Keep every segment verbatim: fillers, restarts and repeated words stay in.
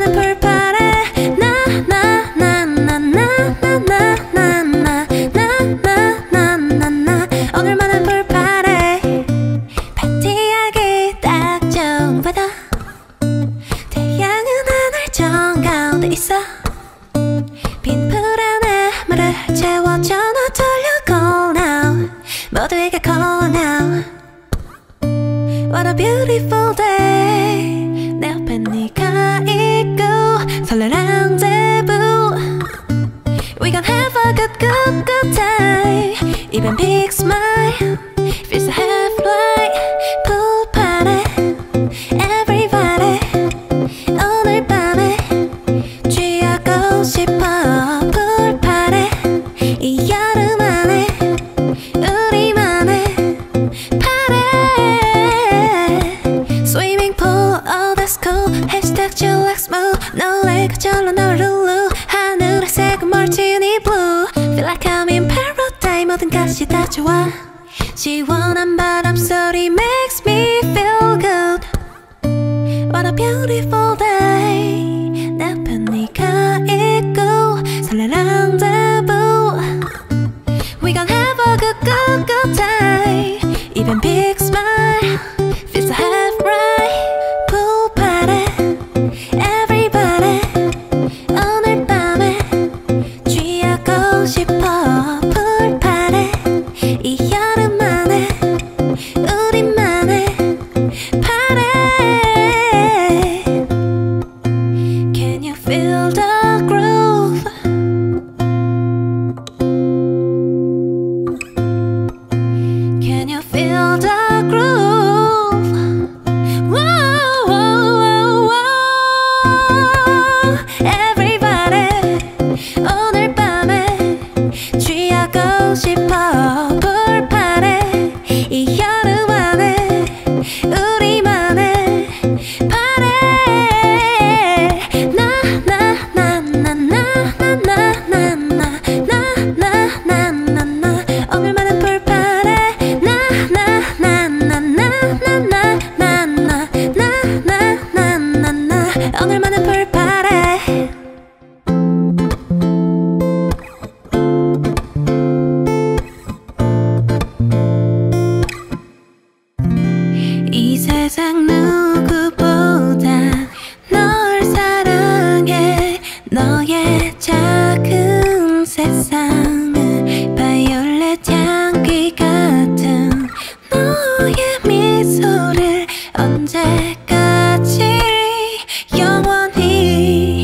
많은 풀파래 나나나나나나나나나나나나나 오늘만은 풀파래 파티하기 딱 좋은 바다 태양은 하늘 정가운데 있어 빈 풀 안에 물을 채워줘 너 돌려 call now 모두에게 call now What a beautiful day 내 옆에 네가 있고 설레랑 데부 We gon' have a good good good time Even big smile Feels so halfway Pool party Everybody 오늘 밤에 취하고 싶어 Pool party 이 여름 안에 우리만의 Swimming pool, oh that's cool Hashtag chillax move 노래가 절로 널 룰루 하늘의 색은 멀티니 blue Feel like I'm in paradise 모든 것이 다 좋아 시원한 바람 소리 makes me feel good What a beautiful day 내 옆에 네가 있고 설레랑 데부 We gon' have a good good good time Even big smile Feels so half right Pool party Everybody 오늘 밤에 취하고 싶어 Pool party 이 여름 안에 우리만의 party Can you feel the groove Can you feel the groove Whoa, whoa, whoa. Everybody 오늘 밤에 취하고 싶어 Pool party 이 여름 안에 우리만의 party 나나나나나나나나나나나나 오늘만은 Pool party 나나나나나나나나나나나 오늘만은 Pool party 이 세상 누구보다 널 사랑해 너의 작은 세상을 바이올렛 향기 같은 너의 미소를 언제까지 영원히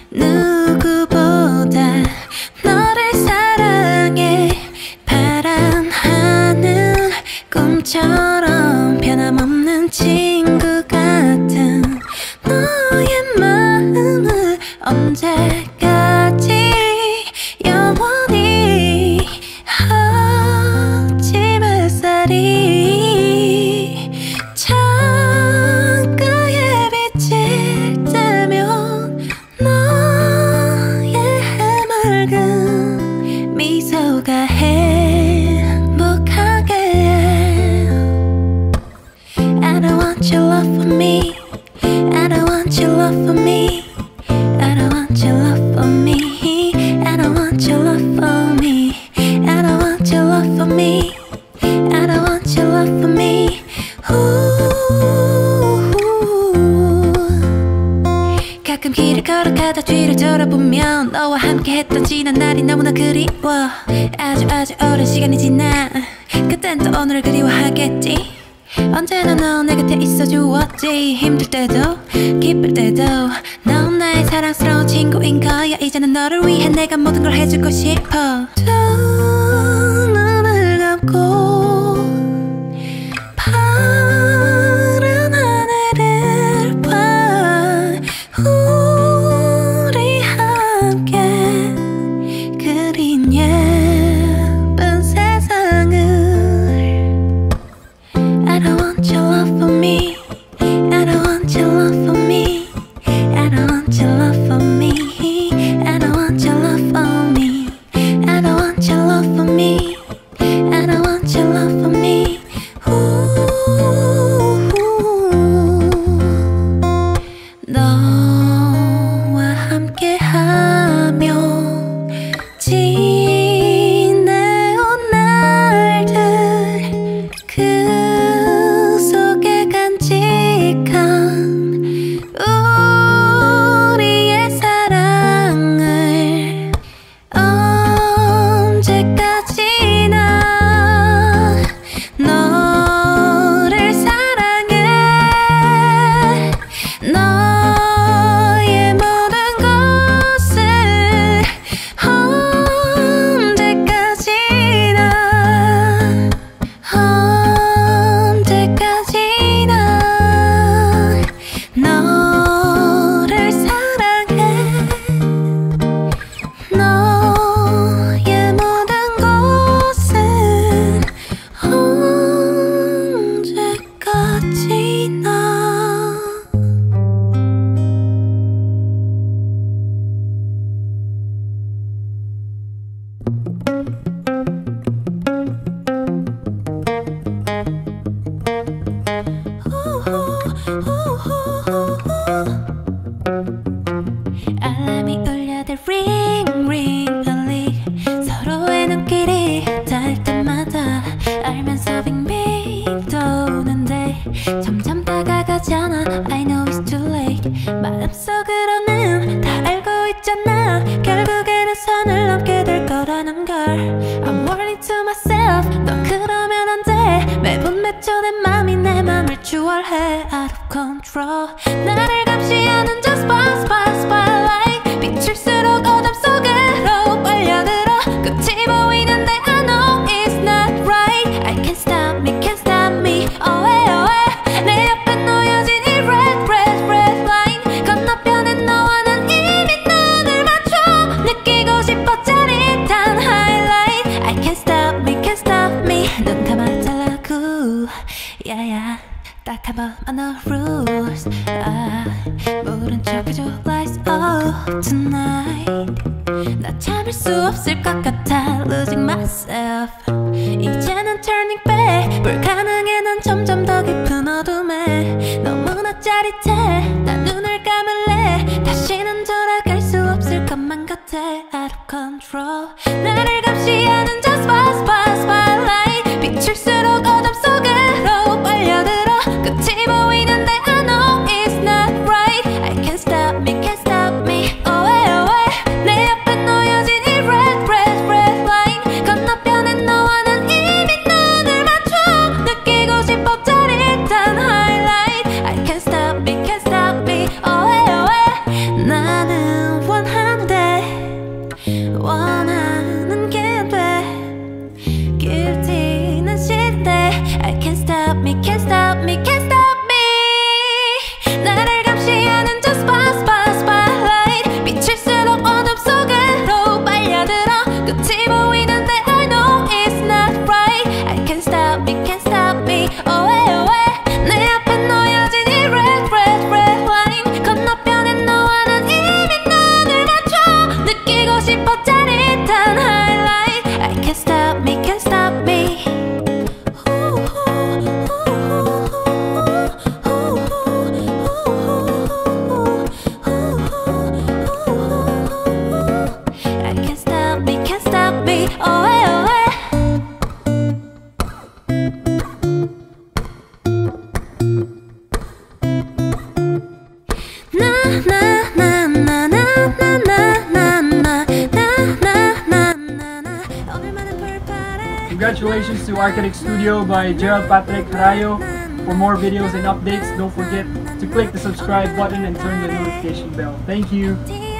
누구보다 너를 사랑해 파란 하늘 꿈처럼 변함없는 친구 같은 너의 마음을 언제까지 영원히 아침 햇살이 창가에 비칠 때면 너의 해맑은 미소가 행복하게 I don't want your love for me I don't want your love for me I don't want your love for me I don't want your love for me I don't want your love for me I don't want your love for me Ooh. 가끔 길을 걸어가다 뒤를 돌아보면 너와 함께 했던 지난 날이 너무나 그리워 아주 아주 오랜 시간이 지나 그땐 또 오늘을 그리워하겠지 언제나 너 내 곁에 있어 주었지 힘들 때도 기쁠 때도 넌 나의 사랑스러운 친구인 거야 이제는 너를 위해 내가 모든 걸 해주고 싶어 두 눈을 감고 파란 하늘을 봐 우리 함께 그린 예쁜 세상을 I don't want your love for me I don't want your love for me I don't want your love for me I don't want your love for me I don't want your love for me I don't want your love for me Ooh. 너 해 out of control. 나를 감시하는 저 spot spot spotlight. 비출수록 어둠 속으로 빨려들어. 끝이 보이는데 I know it's not right. I can't stop me, can't stop me. 어웨 어웨 내 옆에 놓여진 이 red red red line. 건너편엔 너와는 이미 눈을 맞춰. 느끼고 싶어 짜릿한 highlight. I can't stop me, can't stop me. 눈 감아달라고 yeah yeah. 딱 한 번만 no rules. 아, 모른 척 해줘 lights off tonight. 나 참을 수 없을 것 같아 losing myself. 이제는 turning back 불가능해. 난 점점 더 깊은 어둠에 너무나 짜릿해. 난 눈을 감을래. 다시는 돌아갈 수 없을 것만 같아 out of control. 나를 감시하는 저 spot spot spotlight. 비출수록 어둠 속으로 빨려들어. 끝이 보이는데 I know it's not right. I can't stop me, can't stop me. 어웨 어웨 내 옆에 놓여진 이 red red red line. 건너편엔 너와는 이미 눈을 맞춰. 느끼고 싶어 짜릿한 highlight. I can't stop me, can't stop me. 어웨 어웨 나는 원하는데 원하는 게 돼. guilty 난 싫대. I can't stop me, can't stop me, can't stop me. 나를 감시하는 저 spot spot spotlight. 비출수록 어둠 속으로 빨려들어. 끝이 보이는데 I know it's not right. I can't stop me, can't stop me. 어웨 어웨 내 앞에 놓여진 이 red red red line. 건너편엔 너와는 이미 눈을 맞춰. 느끼고 싶어 짜릿한 highlight. I can't stop me, can't stop me. I can't stop me, can't stop me. 어웨 어웨 Congratulations to Architect Studio by Gerald Patrick Harayo. For more videos and updates, don't forget to click the subscribe button and turn the notification bell. Thank you.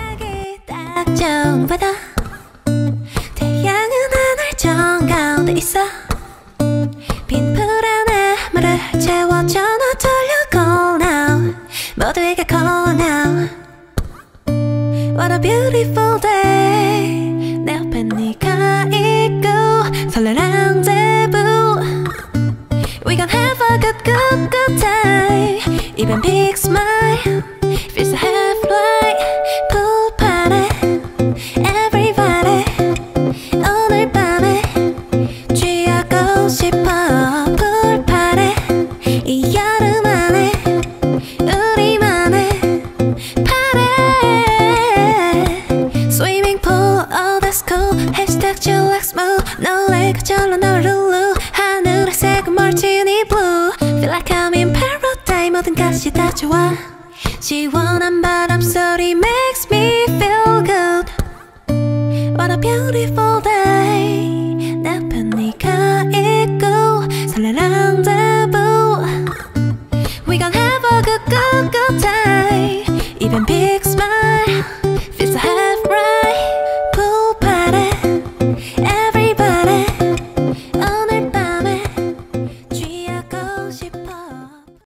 태양은 하늘 정가운데 있어. 빈 불안에 물을 채워줘. 너 돌려 go now. 모두에게 call now. What a beautiful day. 내 옆에 네가 있고 설레랑 debut. We gon' have a good good good time. Even big smile feels a half light. pool party everybody. 오늘 밤에 취하고 싶어 pool party. 이 여름 안에 우리만의 party. Swimming pool oh that's cool. Hashtag chillax move. 노래 그절로 널 룰루. 하늘의 색은 멀티니 blue. Feel like I'm in paradise. 모든 것이 다 좋아. 시원한 바람 소리 makes me feel good. What a beautiful day. 내 앞에 네가 있고 설레랑 debut. We gon' have a good good good time. Even big smile